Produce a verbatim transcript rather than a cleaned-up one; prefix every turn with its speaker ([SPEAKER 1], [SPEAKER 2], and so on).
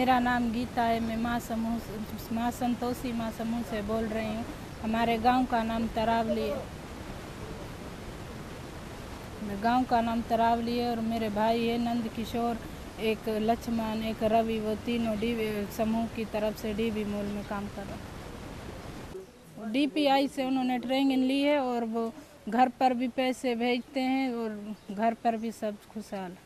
[SPEAKER 1] मेरा नाम गीता है। मैं माँ समूह माँ संतोषी माँ समूह से बोल रही हूँ। हमारे गांव का नाम तरावली है। गांव का नाम तरावली है और मेरे भाई है नंद किशोर, एक लक्ष्मण, एक रवि, वो तीनों डी समूह की तरफ से डी बी मॉल में काम कर रहे हैं। डी पी आई से उन्होंने ट्रेनिंग ली है और वो घर पर भी पैसे भेजते हैं और घर पर भी सब खुशहाल।